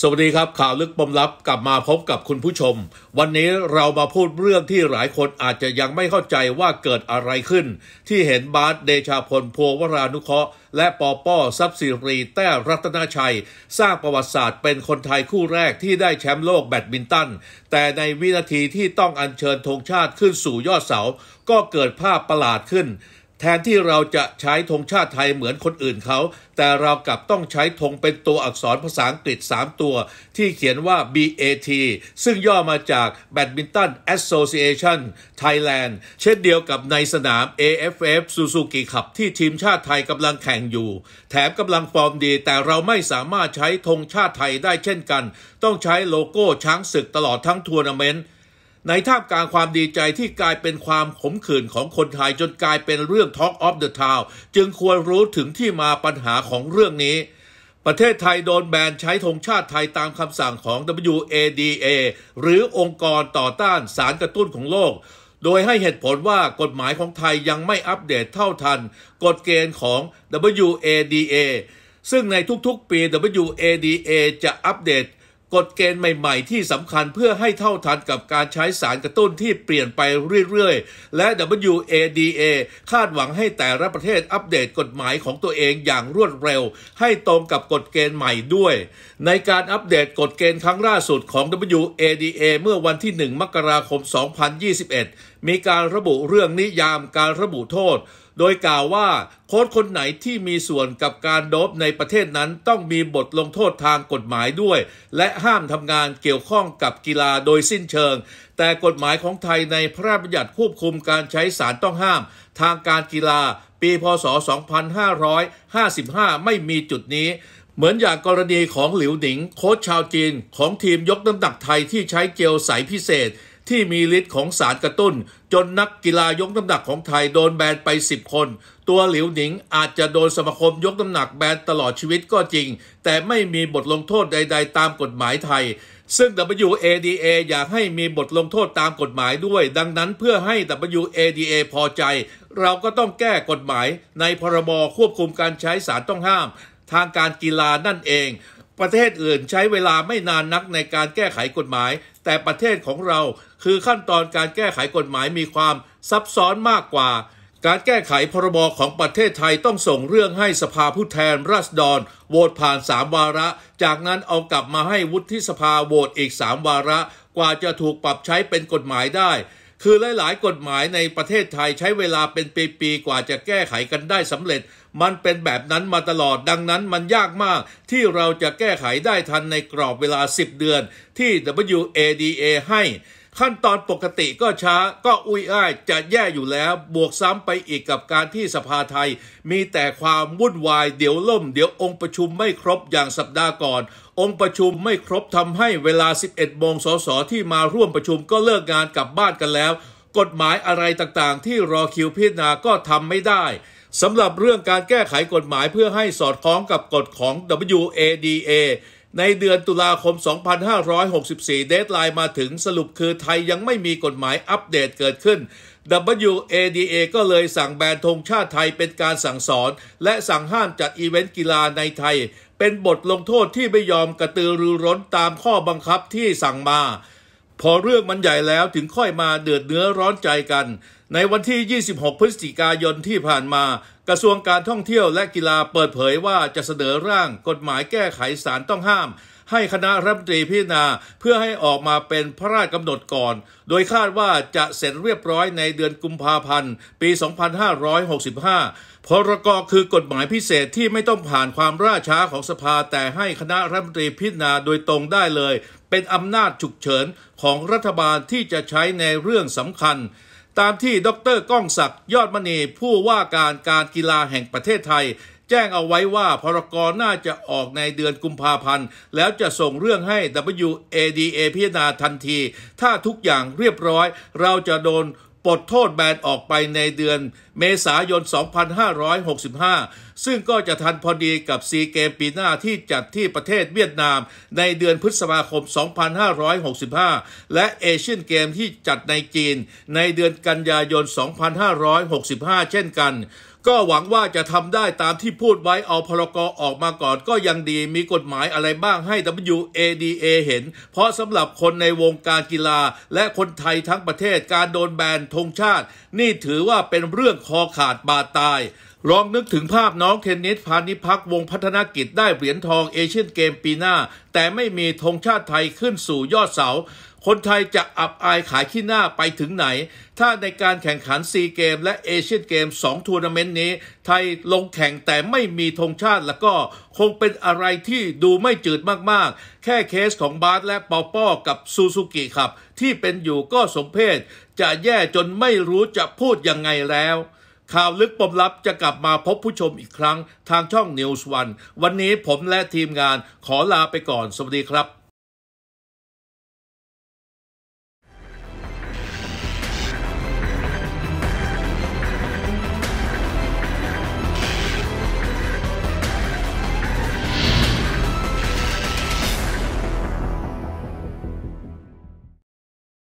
สวัสดีครับข่าวลึกปมลับกลับมาพบกับคุณผู้ชมวันนี้เรามาพูดเรื่องที่หลายคนอาจจะยังไม่เข้าใจว่าเกิดอะไรขึ้นที่เห็นบาสเดชาพลภัววรานุเคราะห์และปปทรัพย์สิริแต้รัตนชัยสร้างประวัติศาสตร์เป็นคนไทยคู่แรกที่ได้แชมป์โลกแบดมินตันแต่ในวินาทีที่ต้องอัญเชิญธงชาติขึ้นสู่ยอดเสาก็เกิดภาพประหลาดขึ้นแทนที่เราจะใช้ธงชาติไทยเหมือนคนอื่นเขาแต่เรากลับต้องใช้ธงเป็นตัวอักษรภาษาอังกฤษ3ตัวที่เขียนว่า BAT ซึ่งย่อมาจาก Badminton Association Thailand เช่นเดียวกับในสนาม AFF Suzuki Cup ที่ทีมชาติไทยกำลังแข่งอยู่แถมกำลังฟอร์มดีแต่เราไม่สามารถใช้ธงชาติไทยได้เช่นกันต้องใช้โลโก้ช้างศึกตลอดทั้งทัวร์นาเมนต์ในท่ามกลางความดีใจที่กลายเป็นความขมขื่นของคนไทยจนกลายเป็นเรื่อง Talk of the Town จึงควรรู้ถึงที่มาปัญหาของเรื่องนี้ประเทศไทยโดนแบนใช้ธงชาติไทยตามคำสั่งของ WADA หรือองค์กรต่อต้านสารกระตุ้นของโลกโดยให้เหตุผลว่ากฎหมายของไทยยังไม่อัปเดตเท่าทันกฎเกณฑ์ของ WADA ซึ่งในทุกๆปี WADA จะอัปเดตกฎเกณฑ์ใหม่ๆที่สำคัญเพื่อให้เท่าทันกับการใช้สารกระตุ้นที่เปลี่ยนไปเรื่อยๆและ WADA คาดหวังให้แต่ละประเทศอัปเดตกฎหมายของตัวเองอย่างรวดเร็วให้ตรงกับกฎเกณฑ์ใหม่ด้วยในการอัปเดตกฎเกณฑ์ครั้งล่าสุดของ WADA เมื่อวันที่ 1 มกราคม 2021 มีการระบุเรื่องนิยามการระบุโทษโดยกล่าวว่าโค้ชคนไหนที่มีส่วนกับการโดปในประเทศนั้นต้องมีบทลงโทษทางกฎหมายด้วยและห้ามทำงานเกี่ยวข้องกับกีฬาโดยสิ้นเชิงแต่กฎหมายของไทยในพระราชบัญญัติควบคุมการใช้สารต้องห้ามทางการกีฬาปีพ.ศ. 2555 ไม่มีจุดนี้เหมือนอย่างกรณีของหลิวหนิงโค้ชชาวจีนของทีมยกน้ำหนักไทยที่ใช้เจลใสพิเศษที่มีฤทธิ์ของสารกระตุ้นจนนักกีฬายกน้ำหนักของไทยโดนแบนไป10 คนตัวหลิวหนิงอาจจะโดนสมาคมยกน้ำหนักแบนตลอดชีวิตก็จริงแต่ไม่มีบทลงโทษใดๆตามกฎหมายไทยซึ่ง WADA อยากให้มีบทลงโทษตามกฎหมายด้วยดังนั้นเพื่อให้ WADA พอใจเราก็ต้องแก้กฎหมายในพรบควบคุมการใช้สารต้องห้ามทางการกีฬานั่นเองประเทศอื่นใช้เวลาไม่นานนักในการแก้ไขกฎหมายแต่ประเทศของเราคือขั้นตอนการแก้ไขกฎหมายมีความซับซ้อนมากกว่าการแก้ไขพรบของประเทศไทยต้องส่งเรื่องให้สภาผู้แทนราษฎรโหวตผ่าน3 วาระจากนั้นเอากลับมาให้วุฒิสภาโหวตอีก3 วาระกว่าจะถูกปรับใช้เป็นกฎหมายได้คือหลายๆกฎหมายในประเทศไทยใช้เวลาเป็นปีๆกว่าจะแก้ไขกันได้สำเร็จมันเป็นแบบนั้นมาตลอดดังนั้นมันยากมากที่เราจะแก้ไขได้ทันในกรอบเวลา10 เดือนที่ WADA ให้ขั้นตอนปกติก็ช้าก็อุ้ยอ้ายจะแย่อยู่แล้วบวกซ้ำไปอีกกับการที่สภาไทยมีแต่ความวุ่นวายเดี๋ยวล่มเดี๋ยวองค์ประชุมไม่ครบอย่างสัปดาห์ก่อนองค์ประชุมไม่ครบทำให้เวลา 11 โมงสสที่มาร่วมประชุมก็เลิกงานกลับบ้านกันแล้วกฎหมายอะไรต่างๆที่รอคิวพิจารณาก็ทำไม่ได้สำหรับเรื่องการแก้ไขกฎหมายเพื่อให้สอดคล้องกับกฎของ WADA ในเดือนตุลาคม 2564 เดดไลน์มาถึงสรุปคือไทยยังไม่มีกฎหมายอัปเดตเกิดขึ้น WADA ก็เลยสั่งแบนธงชาติไทยเป็นการสั่งสอนและสั่งห้ามจัดอีเวนต์กีฬาในไทยเป็นบทลงโทษที่ไม่ยอมกระตือรือร้นตามข้อบังคับที่สั่งมาพอเรื่องมันใหญ่แล้วถึงค่อยมาเดือดเนื้อร้อนใจกันในวันที่ 26 พฤศจิกายนที่ผ่านมากระทรวงการท่องเที่ยวและกีฬาเปิดเผยว่าจะเสนอร่างกฎหมายแก้ไขสารต้องห้ามให้คณะรัฐมนตรีพิจารณาเพื่อให้ออกมาเป็นพระราชกำหนดก่อนโดยคาดว่าจะเสร็จเรียบร้อยในเดือนกุมภาพันธ์ปี 2565 พรก.คือกฎหมายพิเศษที่ไม่ต้องผ่านความล่าช้าของสภาแต่ให้คณะรัฐมนตรีพิจารณาโดยตรงได้เลยเป็นอำนาจฉุกเฉินของรัฐบาลที่จะใช้ในเรื่องสำคัญตามที่ดร.ก้องศักดิ์ยอดมณีผู้ว่าการกีฬาแห่งประเทศไทยแจ้งเอาไว้ว่าพรก.น่าจะออกในเดือนกุมภาพันธ์แล้วจะส่งเรื่องให้ WADA พิจารณาทันทีถ้าทุกอย่างเรียบร้อยเราจะโดนปลดโทษแบนออกไปในเดือนเมษายน 2565 ซึ่งก็จะทันพอดีกับซีเกมปีหน้าที่จัดที่ประเทศเวียดนามในเดือนพฤษภาคม 2565 และเอเชียนเกมที่จัดในจีนในเดือนกันยายน 2565 เช่นกันก็หวังว่าจะทำได้ตามที่พูดไว้เอาพรก.ออกมาก่อนก็ยังดีมีกฎหมายอะไรบ้างให้ WADA เห็นเพราะสำหรับคนในวงการกีฬาและคนไทยทั้งประเทศการโดนแบนธงชาตินี่ถือว่าเป็นเรื่องคอขาดบาดตายลองนึกถึงภาพน้องเทนนิสพานิพักวงศ์พัฒนกิจได้เหรียญทองเอเชียนเกมปีหน้าแต่ไม่มีธงชาติไทยขึ้นสู่ยอดเสาคนไทยจะอับอายขายขี้หน้าไปถึงไหนถ้าในการแข่งขันซีเกมและเอเชียนเกม2ทัวร์นาเมนต์นี้ไทยลงแข่งแต่ไม่มีธงชาติแล้วก็คงเป็นอะไรที่ดูไม่จืดมากๆแค่เคสของบาสและปอป้อกับซูซูกิครับที่เป็นอยู่ก็สมเพชจะแย่จนไม่รู้จะพูดยังไงแล้วข่าวลึกปมลับจะกลับมาพบผู้ชมอีกครั้งทางช่อง News 1วันนี้ผมและทีมงานขอลาไปก่อนสวัสดีครับ